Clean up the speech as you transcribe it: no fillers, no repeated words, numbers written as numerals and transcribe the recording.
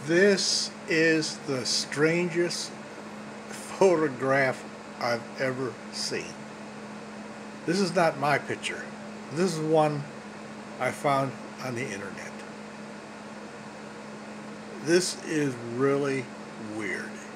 This is the strangest photograph I've ever seen. This is not my picture. This is one I found on the internet. This is really weird.